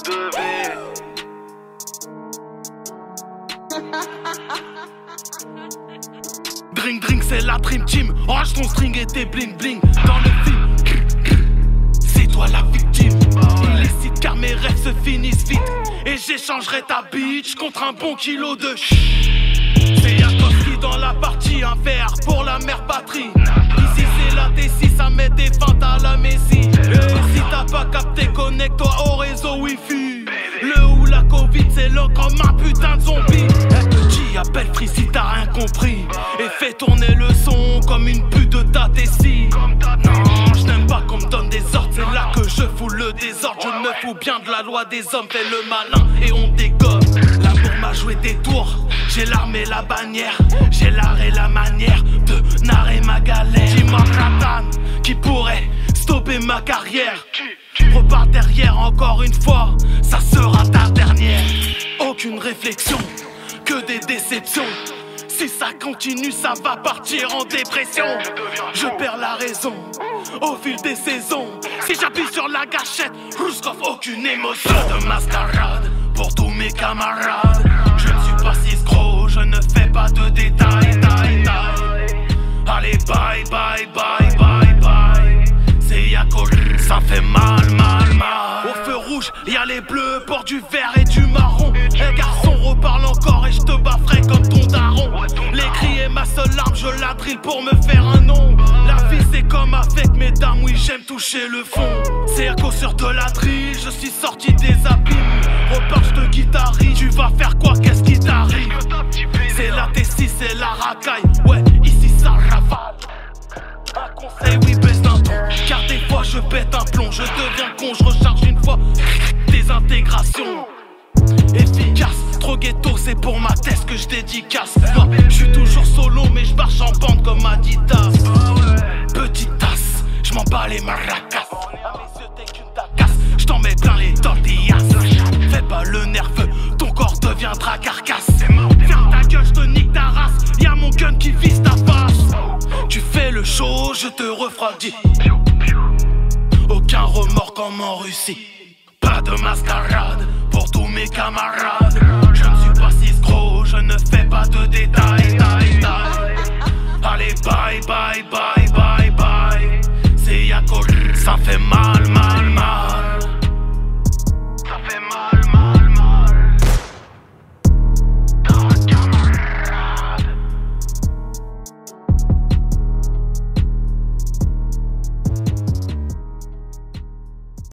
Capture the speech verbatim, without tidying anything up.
devez. Drink drink c'est la dream team. Range ton string et tes bling bling. Dans le film, c'est toi la victime. Illicite car mes rêves se finissent vite. Et j'échangerai ta bitch contre un bon kilo de ch. C'est Yakovski dans la partie, un verre pour la mère patrie. Ici c'est la T six, ça met des feintes à la Messi. Et si t'as pas capté, connecte-toi au réseau Wi-Fi. Le ou la Covid c'est long comme un putain de zombie. Qui appelle free si t'as rien compris. Et fais tourner le son comme une pute de ta T six. Non, je n'aime pas qu'on me donne des ordres, c'est là que je fous le désordre. Je me fous bien de la loi des hommes, fais le malin et on dégomme. L'amour m'a joué des tours, j'ai l'arme et la bannière, j'ai l'art et la manière de narrer ma galère. Dis-moi Katan, qui pourrait stopper ma carrière. Repars derrière encore une fois, ça sera ta dernière. Aucune réflexion, que des déceptions. Si ça continue, ça va partir en dépression. Je perds la raison au fil des saisons. Si j'appuie sur la gâchette, Rouskov, aucune émotion. De mascarade pour tous mes camarades. Je ne suis pas si gros, je ne fais pas de détails, taille, taille. Allez, bye, bye, bye, bye, bye. C'est Yako, ça fait mal, mal, mal. Au feu rouge, y'a les bleus, bord du vert et du marron. Les garçons reparlent encore et je te bafferai comme ton daron. Les cris est ma seule arme, je la drille pour me faire un nom. La vie c'est comme avec mes dames, oui j'aime toucher le fond. C'est à cause sur de la drill, je suis sorti des abîmes. Repars de guitarie, tu vas faire quoi, qu'est-ce qui t'arrive? C'est la T six, c'est la racaille, ouais ici ça ravale. Un conseil, oui baisse d'un ton, car des fois je pète un plomb. Je deviens con, je recharge une fois, désintégration. Efficace, trop ghetto, c'est pour ma thèse que je dédicace. Moi, je suis toujours solo, mais je marche en bande comme Adidas. Petite tasse, je m'en bats les maracas. À mes yeux, t'es qu'une tacasse, je t'en mets plein les tortillas. Fais pas le nerveux, ton corps deviendra carcasse. Ferme ta gueule, je te nique ta race. Y'a mon gun qui vise ta face. Tu fais le show, je te refroidis. Aucun remords comme en Russie. Pas de mascarade pour tous mes camarades. Je ne suis pas si gros, je ne fais pas de détails, taille, taille. Allez, bye, bye, bye.